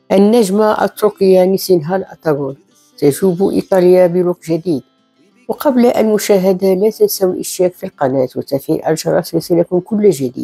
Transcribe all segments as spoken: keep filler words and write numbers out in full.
النجمة التركية نيسينهان أتاغون تجوب إيطاليا بلوك جديد. وقبل المشاهدة لا تنسوا الاشتراك في القناة وتفعيل الجرس ليصلكم كل جديد.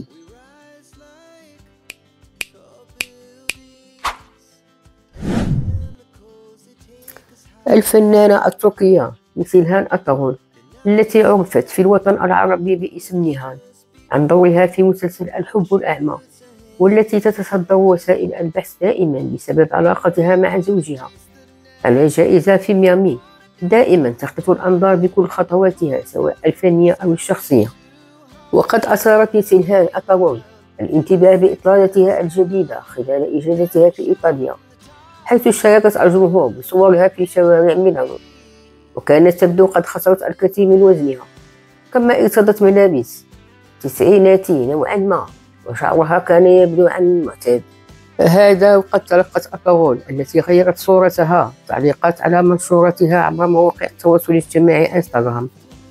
الفنانة التركية نيسينهان أتاغون التي عرفت في الوطن العربي باسم نيهان عن دورها في مسلسل الحب الأعمى، والتي تتصدر وسائل البحث دائما بسبب علاقتها مع زوجها على جائزة في ميامي. دائما تخطف الأنظار بكل خطواتها سواء الفنية أو الشخصية. وقد أثارت نيسينهان أتاغون الانتباه بإطلالتها الجديدة خلال إجازتها في إيطاليا، حيث شاركت الجمهور بصورها في شوارع ميلانو، وكانت تبدو قد خسرت الكثير من وزنها، كما ارتدت ملابس تسعيناتي نوعا ما، وشعرها كان يبدو عن المعتاد. هذا وقد تلقت أتاغون التي غيرت صورتها تعليقات على منشوراتها عبر مواقع التواصل الاجتماعي انستغرام.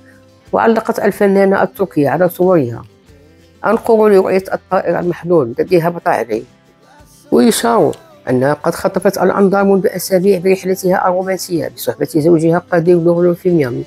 وعلقت الفنانة التركية على صورها: أنقر لرؤية الطائر المحلول الذي هبط علي. ويشار أنها قد خطفت الأنظار منذ أسابيع برحلتها الرومانسية بصحبة زوجها قدير لوغلو في ميامي،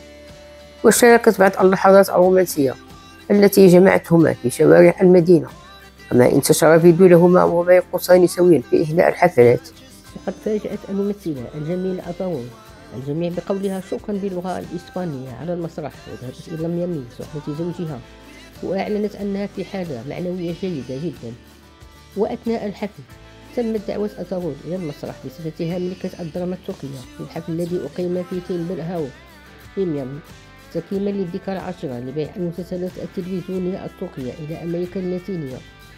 وشاركت بعض اللحظات الرومانسية التي جمعتهما في شوارع المدينة، كما انتشر فيديو لهما وهما يرقصان سويا في إحدى الحفلات. وقد فاجأت الممثلة الجميلة أتاغون الجميع بقولها شكرا باللغة الإسبانية على المسرح، وذهبت إلى ميامي بصحبة زوجها، وأعلنت أنها في حالة معنوية جيدة جدا. وأثناء الحفل تمت دعوة أتاغون إلى المسرح بصفتها ملكة الدراما التركية في الحفل الذي أقيم في تيل بلهاو في ميامي، تكريما للذكرى العاشرة لبيع المسلسلات التلفزيونية التركية إلى أمريكا اللاتينية.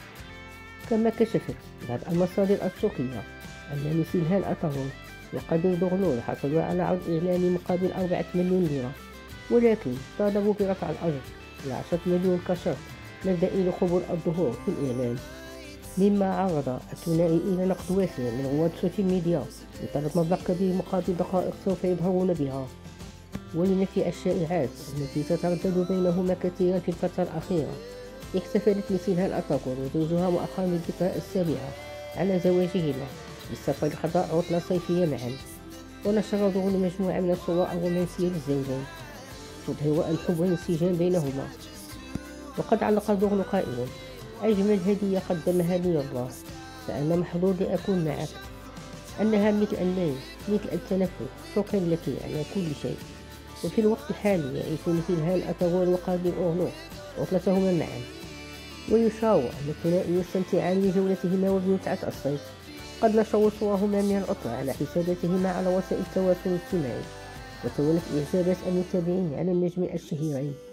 كما كشفت بعض المصادر التركية أن نيسينهان أتاغون وقدير لوغلو حصلوا على عرض إعلاني مقابل أربعة مليون ليرة، ولكن طالبوا برفع الأجر إلى عشرة مليون كشرط مبدئي لقبول الظهور في الإعلان، مما عرض الثنائي إلى نقد واسع من رواد السوشيال ميديا لطلب مبلغ كبير مقابل دقائق سوف يظهرون بها، ولنفي الشائعات التي تتردد بينهما كثيرا في الفترة الأخيرة. احتفلت نيسينهان أتاغون وزوجها مؤخرا بالذكرى السابعة على زواجهما بالسفر لقضاء عطلة صيفية معا، ونشر ظهور مجموعة من الصور الرومانسية للزوجين تظهر الحب والانسجام بينهما. وقد علق ظهور قائلا: أجمل هدية قدمها لي الله، فأنا محظوظ لأكون معك، أنها مثل الليل مثل التنفس، شكرا لك على كل شيء. وفي الوقت الحالي يعيش نيسينهان أتاغون وقادر أوغلو عطلتهما معا، ويشار أن الثنائي يستمتعان بجولتهما وبمتعة الصيف. قد نشروا صورهما من العطلة على حساباتهما على وسائل التواصل الاجتماعي، وتولت إعجابات المتابعين على النجم الشهيرين.